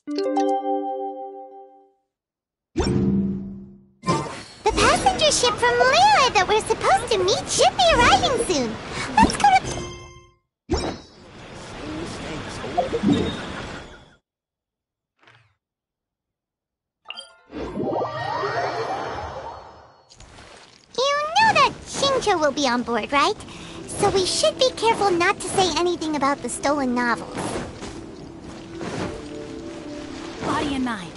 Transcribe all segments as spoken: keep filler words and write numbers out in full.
The passenger ship from Lyra that we're supposed to meet should be arriving soon. Let's go to... You know that Shincho will be on board, right? So we should be careful not to say anything about the stolen novels. Body and mind.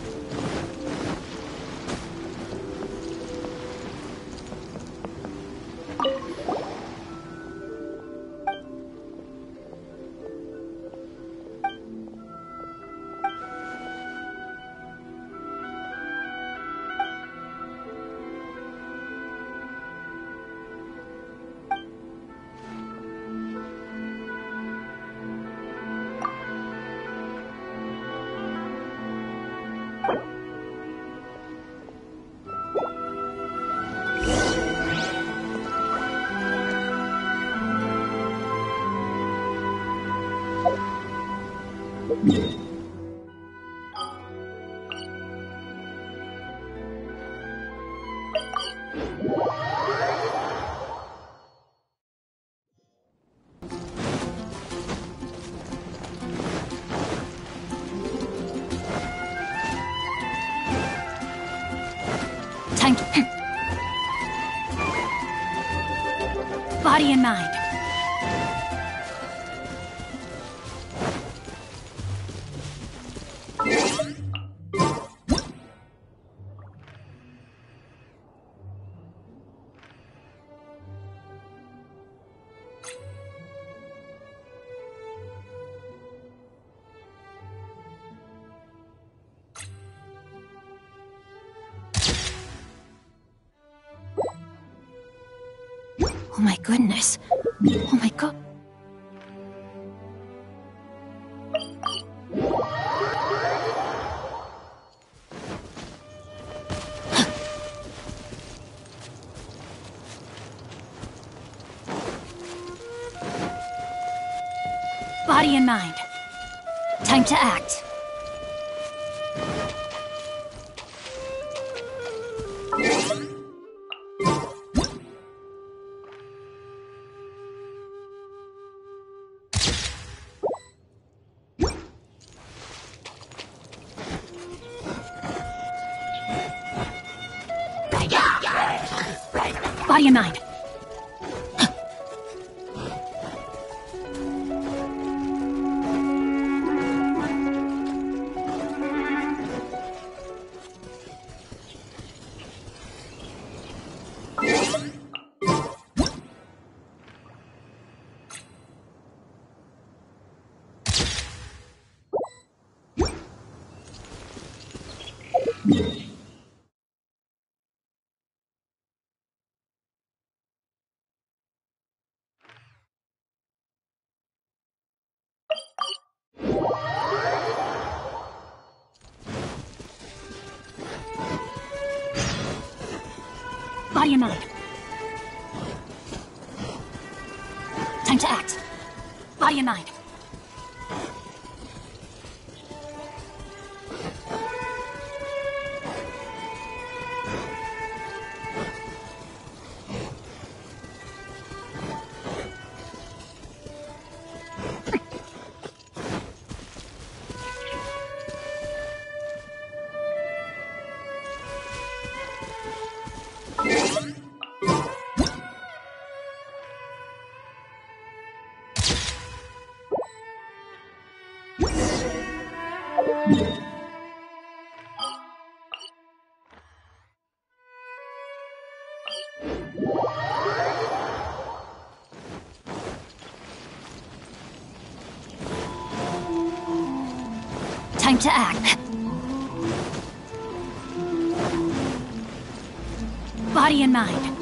Time to... Body and mind. Oh my goodness. Oh my god. Body and mind. Time to act. Body and mind. Body and mind. Time to act. Body and mind. Time to act. Body and mind.